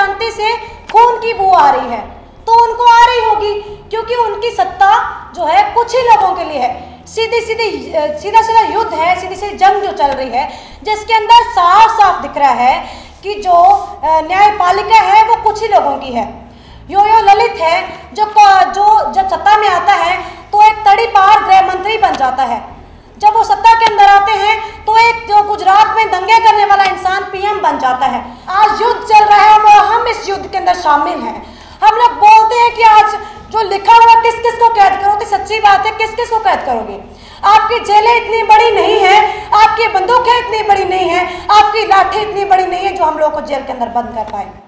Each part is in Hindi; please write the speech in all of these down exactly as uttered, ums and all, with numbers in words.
क्रांति से खून की बू आ रही है, तो उनको आ रही होगी क्योंकि उनकी सत्ता जो है कुछ ही लोगों के लिए है। सीधी सीधी सीधा सीधा युद्ध है, सीधी सीधी जंग जो चल रही है, जिसके अंदर साफ साफ दिख रहा है कि जो न्यायपालिका है वो कुछ ही लोगों की है। यो यो ललित है जो जो जब सत्ता में आता है तो एक तड़ी पार गृह मंत्री बन जाता है। जब वो सत्ता के अंदर आते हैं तो एक जो गुजरात में दंगे करने वाला इंसान पीएम बन जाता है। आज युद्ध चल रहा है और हम इस युद्ध के अंदर शामिल हैं। हम लोग बोलते हैं कि आज जो लिखा हुआ किस किस को कैद करोगे, सच्ची बात है, किस किस को कैद करोगे? आपकी जेलें इतनी बड़ी नहीं है, आपकी बंदूकें इतनी बड़ी नहीं है, आपकी लाठी इतनी बड़ी नहीं है जो हम लोग को जेल के अंदर बंद कर पाए।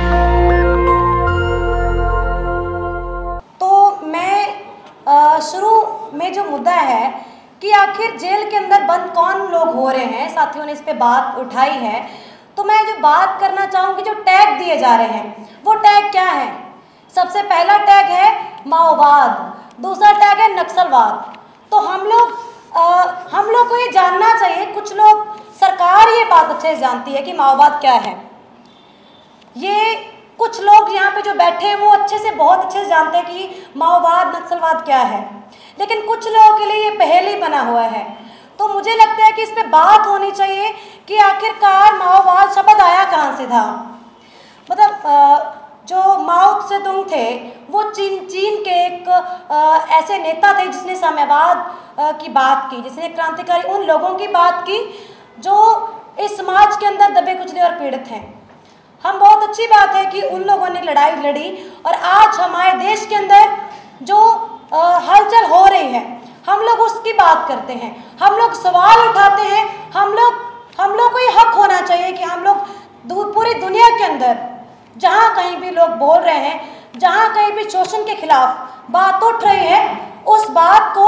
तो मैं शुरू में जो मुद्दा है कि आखिर जेल के अंदर बंद कौन लोग हो रहे हैं, साथियों ने इस पे बात उठाई है, तो मैं जो बात करना चाहूँगी, जो टैग दिए जा रहे हैं वो टैग क्या है? सबसे पहला टैग है माओवाद, दूसरा टैग है नक्सलवाद। तो हम लोग हम लोग को ये जानना चाहिए, कुछ लोग, सरकार ये बात अच्छे से जानती है कि माओवाद क्या है। ये कुछ लोग यहाँ पे जो बैठे हैं वो अच्छे से बहुत अच्छे से जानते हैं कि माओवाद नक्सलवाद क्या है, लेकिन कुछ लोगों के लिए ये पहेली बना हुआ है। तो मुझे लगता है कि इस पर बात होनी चाहिए कि आखिरकार माओवाद शब्द आया कहाँ से था। मतलब जो माओ त्से-तुंग थे वो चीन चीन के एक आ, ऐसे नेता थे जिसने साम्यवाद आ, की बात की, जिसने क्रांतिकारी उन लोगों की बात की जो इस समाज के अंदर दबे कुचले और पीड़ित हैं। हम बहुत अच्छी बात है कि उन लोगों ने लड़ाई लड़ी और आज हमारे देश के अंदर जो हलचल हो रही है हम लोग उसकी बात करते हैं, हम लोग सवाल उठाते हैं। हम लोग हम लोग को ये हक होना चाहिए कि हम लोग पूरी दुनिया के अंदर जहाँ कहीं भी लोग बोल रहे हैं, जहाँ कहीं भी शोषण के खिलाफ बात उठ रही है, उस बात को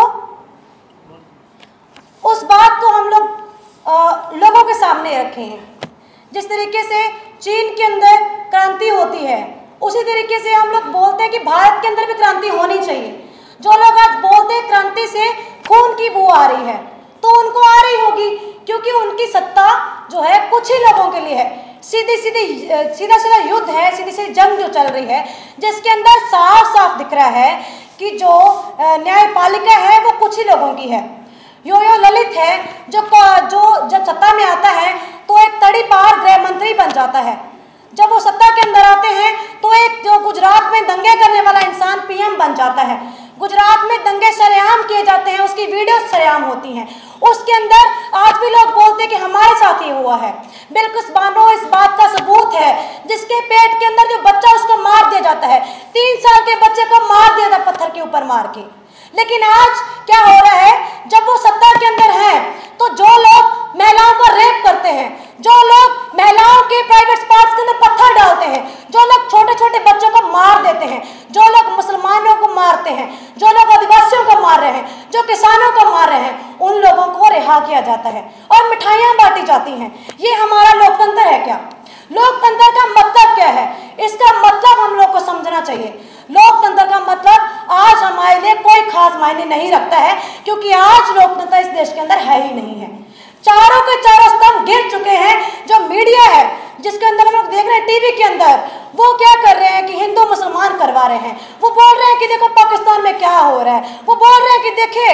उस बात को हम लोग आ, लोगों के सामने रखे हैं। जिस तरीके से चीन के अंदर क्रांति होती है, उसी तरीके से हम लोग बोलते हैं कि भारत के अंदर भी क्रांति होनी चाहिए। जो लोग आज बोलते हैं क्रांति से खून की बू आ रही है, तो उनको आ रही होगी क्योंकि उनकी सत्ता जो है कुछ ही लोगों के लिए है। सीधी सीधी सीधा सीधा युद्ध है, सीधी सीधी जंग जो चल रही है, जिसके अंदर साफ साफ दिख रहा है कि जो न्यायपालिका है वो कुछ ही लोगों की है। यो यो ललित है जो जो जब सत्ता में आता है तो एक तड़ी पार गृह मंत्री बन जाता है। जब वो सत्ता के अंदर आते हैं तो एक जो गुजरात में दंगे करने वाला इंसान पीएम बन जाता है। गुजरात में दंगे सरेआम किए जाते हैं, उसकी वीडियो सरेआम होती हैं। उसके अंदर आज भी लोग बोलते हैं कि हमारे साथ ये हुआ है। बिल्कुल बानो इस बात का सबूत है, जिसके पेट के अंदर जो बच्चा उसको मार दिया जाता है, तीन साल के बच्चे को मार दिया जाता पत्थर के ऊपर मार के। लेकिन आज क्या हो रहा है, जब वो सत्ता के अंदर है तो जो लोग महिलाओं को रेप करते हैं, जो लोग महिलाओं के प्राइवेट पार्ट्स के अंदर पत्थर डालते हैं, जो लोग छोटे छोटे बच्चों को मार देते हैं, जो लोग मुसलमानों को मारते हैं, जो लोग आदिवासियों को मार रहे हैं, जो किसानों को मार रहे हैं, उन लोगों को रिहा किया जाता है और मिठाइयाँ बांटी जाती हैं। ये हमारा लोकतंत्र है क्या? लोकतंत्र का मतलब क्या है? इसका मतलब हम लोग को समझना चाहिए। लोकतंत्र का मतलब आज हमारे लिए कोई खास मायने नहीं रखता है, क्योंकि आज लोकतंत्र इस देश के अंदर है ही नहीं है। चारों के चारों स्तंभ गिर चुके हैं। जो मीडिया है जिसके अंदर हम लोग देख रहे हैं टीवी के अंदर, वो क्या कर रहे हैं कि हिंदू मुसलमान करवा रहे हैं। वो बोल रहे हैं कि देखो पाकिस्तान में क्या हो रहा है, वो बोल रहे हैं कि देखिए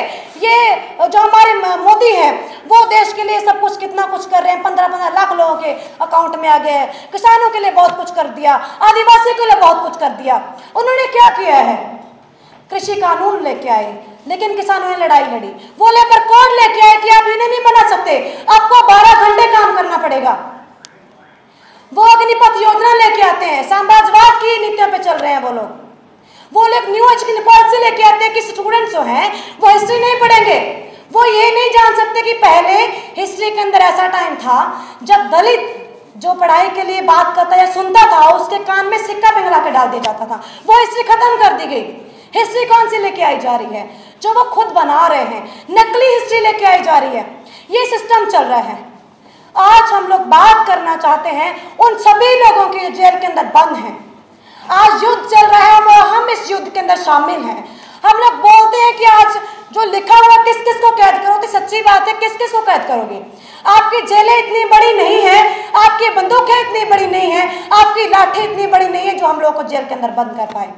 ये जो हमारे मोदी हैं वो देश के लिए सब कुछ कितना कुछ कर रहे हैं, पंद्रह पंद्रह लाख लोगों के अकाउंट में आ गए हैं, किसानों के लिए बहुत कुछ कर दिया, आदिवासियों के लिए बहुत कुछ कर दिया। उन्होंने क्या किया है? कृषि कानून लेके आए, लेकिन किसानों ने लड़ाई लड़ी। वो लेकर कोर्ट लेके आए कि आप इन्हें नहीं बना सकते, आपको बारह घंटे काम करना पड़ेगा। वो अग्निपथ योजना लेके आते हैं, साम्राज्यवाद की नीतियों पे चल रहे हैं वो लोग। वो लोग न्यू एजुकेशन पॉलिसी लेके आते हैं कि स्टूडेंट्स जो हैं वो हिस्ट्री नहीं पढ़ेंगे। वो ये नहीं जान सकते कि पहले हिस्ट्री के अंदर ऐसा टाइम था जब दलित जो पढ़ाई के लिए बात करता या सुनता था उसके कान में सिक्का पिघला के डाल दिया जाता था। वो हिस्ट्री खत्म कर दी गई। हिस्ट्री कौन सी लेके आई जा रही है? जो वो खुद बना रहे हैं, नकली हिस्ट्री लेके आई जा रही है। ये सिस्टम चल रहा है। आज हम लोग बात करना चाहते हैं उन सभी लोगों के जेल के अंदर बंद हैं। आज युद्ध चल रहा है और हम इस युद्ध के अंदर शामिल हैं। हम लोग बोलते हैं कि आज जो लिखा हुआ किस किस को कैद करोगे, सच्ची बात है, किस किस को कैद करोगे? आपकी जेलें इतनी बड़ी नहीं है, आपकी बंदूकें इतनी बड़ी नहीं है, आपकी लाठी इतनी बड़ी नहीं है जो हम लोग को जेल के अंदर बंद कर पाए।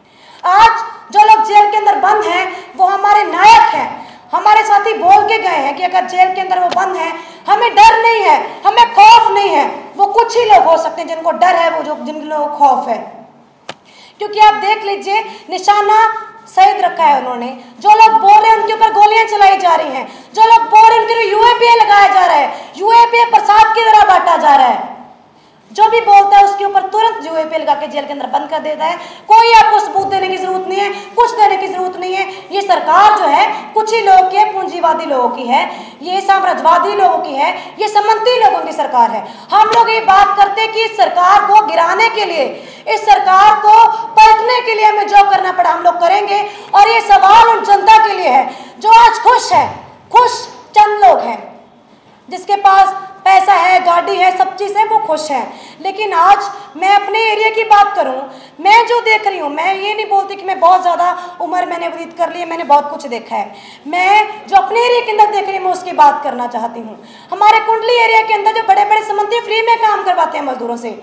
आज जो लोग जेल के अंदर बंद हैं वो हमारे नायक हैं। हमारे साथी बोल के गए हैं कि अगर जेल के अंदर वो बंद हैं, हमें डर नहीं है, हमें खौफ नहीं है। वो कुछ ही लोग हो सकते हैं जिनको डर है, वो जो जिन लोगों को खौफ है। क्योंकि आप देख लीजिए, निशाना सही रखा है उन्होंने। जो लोग बोल रहे हैं उनके ऊपर गोलियां चलाई जा रही हैं, जो लोग बोल रहे हैं उनके यूएपीए लगाया जा रहा है, यूएपीए प्रसाद की तरह बांटा जा रहा है। जो भी बोलता है उसके ऊपर तुरंत यूएपीए लगा के जेल के अंदर बंद कर देता है। कोई आपको सबूत देने की जरूरत नहीं है, कुछ देने की जरूरत नहीं है। ये सरकार जो है कुछ ही लोगों की है, पूंजीवादी लोगों की है, ये साम्राज्यवादी लोगों की है, ये सामंती लोगों की सरकार है। हम लोग ये बात करते हैं कि इस सरकार को गिराने के लिए, इस सरकार को पलटने के लिए हमें जो करना पड़ा हम लोग करेंगे। और ये सवाल उन जनता के लिए है जो आज खुश है। खुश चंद लोग हैं जिसके पास पैसा है, गाड़ी है, सब चीज़ है, वो खुश हैं। लेकिन आज मैं अपने एरिया की बात करूं, मैं जो देख रही हूं, मैं ये नहीं बोलती कि मैं बहुत ज़्यादा उम्र मैंने व्यतीत कर ली है, मैंने बहुत कुछ देखा है। मैं जो अपने एरिया के अंदर देख रही हूँ मैं उसकी बात करना चाहती हूँ। हमारे कुंडली एरिया के अंदर जो बड़े बड़े सामंती फ्री में काम करवाते हैं मजदूरों से,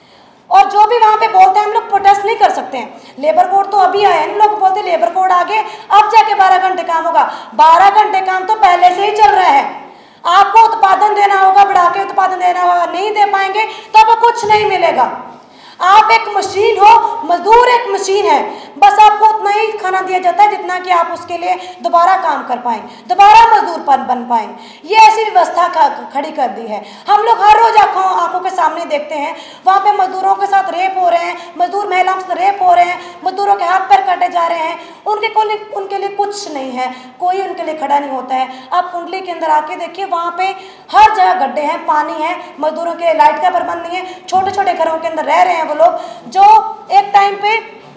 और जो भी वहाँ पे बोलते हैं हम लोग प्रोटेस्ट नहीं कर सकते हैं। लेबर कोड तो अभी आया है, लोग बोलते हैं लेबर कोड आगे अब जाके बारह घंटे काम होगा। बारह घंटे काम तो पहले से ही चल रहा है। आपको उत्पादन देना होगा, बढ़ा के उत्पादन देना होगा, नहीं दे पाएंगे तो आपको कुछ नहीं मिलेगा। आप एक मशीन हो, मजदूर एक मशीन है, बस आपको उतना ही खाना दिया जाता है जितना कि आप उसके लिए दोबारा काम कर पाएं, दोबारा मजदूर बन बन पाएं। ये ऐसी व्यवस्था खड़ी कर दी है। हम लोग हर रोज आंखों आंखों के सामने देखते हैं वहाँ पे मजदूरों के साथ रेप हो रहे हैं, मजदूर महिलाओं से रेप हो रहे हैं, मजदूरों के हाथ पैर काटे जा रहे हैं। उनके को उनके लिए कुछ नहीं है, कोई उनके लिए खड़ा नहीं होता है। आप कुंडली के अंदर आके देखिए, वहाँ पे हर जगह गड्ढे हैं, पानी है, मजदूरों के लाइट का प्रबंध नहीं है, छोटे छोटे घरों के अंदर रह रहे हैं वो लोग। जो एक टाइम पे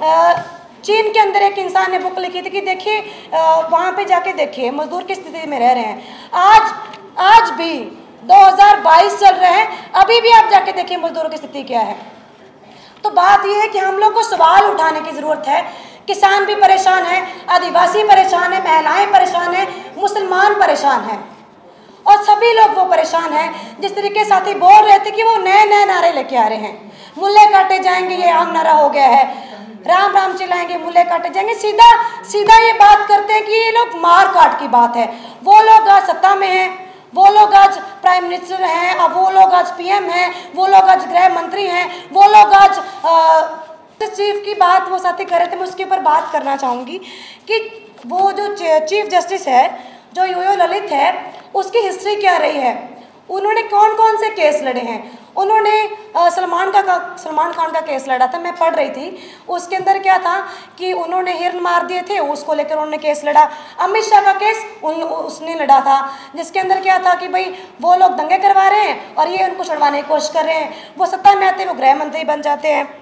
चीन के अंदर एक इंसान ने बुक लिखी थी कि देखिए वहाँ पे जाके देखिए मजदूर किस स्थिति में रह रहे हैं। आज आज भी दो हज़ार बाईस चल रहे हैं, अभी भी आप जाके देखिए मजदूरों की स्थिति क्या है। तो बात यह है कि हम लोग को सवाल उठाने की ज़रूरत है। किसान भी परेशान है, आदिवासी परेशान है, महिलाएं परेशान है, मुसलमान परेशान है, और सभी लोग वो परेशान हैं। जिस तरीके साथी बोल रहे थे कि वो नए नए नारे लेके आ रहे हैं, मुल्ले काटे जाएंगे, ये आम नारा हो गया है, राम राम चिल्लाएंगे, मुल्ले काटे जाएंगे। सीधा सीधा ये बात करते हैं कि ये लोग मार काट की बात है। वो लोग आज सत्ता में हैं, वो लोग आज प्राइम मिनिस्टर हैं, अब वो लोग आज पीएम हैं, वो लोग आज गृह मंत्री हैं, वो लोग आज आ, चीफ की बात वो साथी कर रहे थे, मैं उसके ऊपर बात करना चाहूँगी कि वो जो चीफ जस्टिस है जो योयो ललित है, उसकी हिस्ट्री क्या रही है, उन्होंने कौन कौन से केस लड़े हैं। उन्होंने सलमान का सलमान खान का केस लड़ा था, मैं पढ़ रही थी, उसके अंदर क्या था कि उन्होंने हिरन मार दिए थे, उसको लेकर उन्होंने केस लड़ा। अमित शाह का केस उन उसने लड़ा था, जिसके अंदर क्या था कि भाई वो लोग दंगे करवा रहे हैं और ये उनको छुड़वाने की कोशिश कर रहे हैं। वो सत्ता में आते वो गृह मंत्री बन जाते हैं।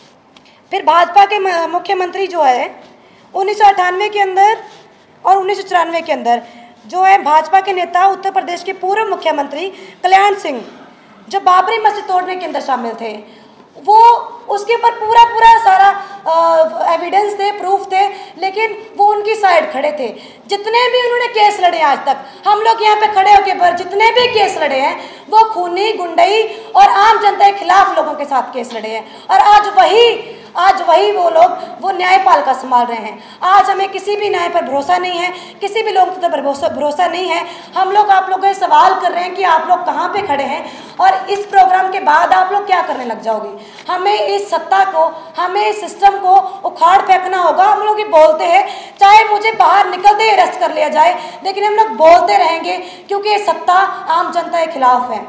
फिर भाजपा के मुख्यमंत्री जो है उन्नीस सौ अट्ठानवे के अंदर और उन्नीस सौ चौरानवे के अंदर जो है भाजपा के नेता उत्तर प्रदेश के पूर्व मुख्यमंत्री कल्याण सिंह, जो बाबरी मस्जिद तोड़ने के अंदर शामिल थे, वो उसके ऊपर पूरा पूरा सारा एविडेंस थे, प्रूफ थे, लेकिन वो उनकी साइड खड़े थे। जितने भी उन्होंने केस लड़े आज तक, हम लोग यहाँ पे खड़े होके पर जितने भी केस लड़े हैं वो खूनी, गुंडई और आम जनता के खिलाफ लोगों के साथ केस लड़े हैं। और आज वही आज वही वो लोग वो न्यायपालिका संभाल रहे हैं। आज हमें किसी भी न्याय पर भरोसा नहीं है, किसी भी लोगों पर भरोसा भरोसा नहीं है। हम लोग आप लोगों से सवाल कर रहे हैं कि आप लोग कहाँ पे खड़े हैं और इस प्रोग्राम के बाद आप लोग क्या करने लग जाओगे। हमें इस सत्ता को, हमें इस सिस्टम को उखाड़ फेंकना होगा। हम लोग ये बोलते हैं, चाहे मुझे बाहर निकलते ही अरेस्ट कर लिया जाए, लेकिन हम लोग बोलते रहेंगे क्योंकि ये सत्ता आम जनता के खिलाफ है।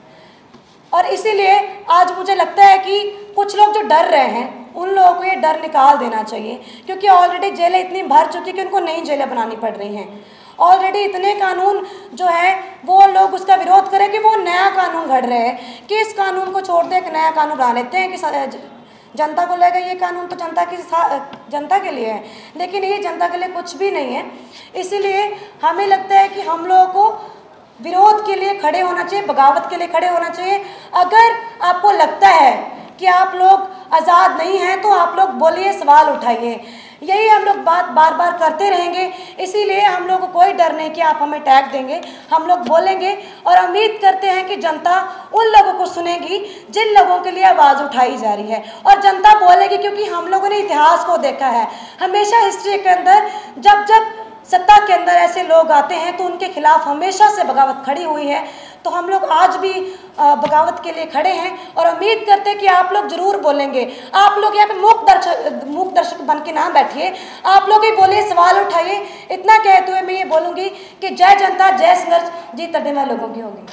और इसीलिए आज मुझे लगता है कि कुछ लोग जो डर रहे हैं उन लोगों को ये डर निकाल देना चाहिए, क्योंकि ऑलरेडी जेलें इतनी भर चुकी कि उनको नई जेलें बनानी पड़ रही हैं। ऑलरेडी इतने कानून जो है वो लोग उसका विरोध करें कि वो नया कानून घड़ रहे हैं कि इस कानून को छोड़ दे, एक नया कानून बना लेते हैं कि जनता को लगेगा ये कानून तो जनता की जनता के लिए है, लेकिन ये जनता के लिए कुछ भी नहीं है। इसीलिए हमें लगता है कि हम लोगों को विरोध के लिए खड़े होना चाहिए, बगावत के लिए खड़े होना चाहिए। अगर आपको लगता है कि आप लोग आज़ाद नहीं हैं तो आप लोग बोलिए, सवाल उठाइए। यही हम लोग बात बार बार करते रहेंगे। इसीलिए हम लोग को कोई डर नहीं कि आप हमें टैग देंगे, हम लोग बोलेंगे और उम्मीद करते हैं कि जनता उन लोगों को सुनेगी जिन लोगों के लिए आवाज़ उठाई जा रही है। और जनता बोलेगी क्योंकि हम लोगों ने इतिहास को देखा है, हमेशा हिस्ट्री के अंदर जब जब सत्ता के अंदर ऐसे लोग आते हैं तो उनके खिलाफ हमेशा से बगावत खड़ी हुई है। तो हम लोग आज भी बगावत के लिए खड़े हैं और उम्मीद करते हैं कि आप लोग जरूर बोलेंगे। आप लोग यहाँ पे मूक दर्शक मूक दर्शक बन के ना बैठिए, आप लोग ही बोलिए, सवाल उठाइए। इतना कहते हुए मैं ये बोलूँगी कि जय जनता जय संघर्ष जीत अड्डेवा लोगों की होगी।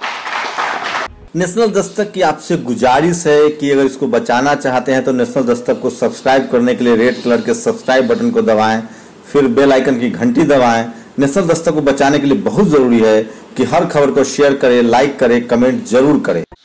नेशनल दस्तक की आपसे गुजारिश है कि अगर इसको बचाना चाहते हैं तो नेशनल दस्तक को सब्सक्राइब करने के लिए रेड कलर के सब्सक्राइब बटन को दबाएं, फिर बेल आइकन की घंटी दबाएं। नेशनल दस्तक को बचाने के लिए बहुत जरूरी है कि हर खबर को शेयर करें, लाइक करें, कमेंट जरूर करें।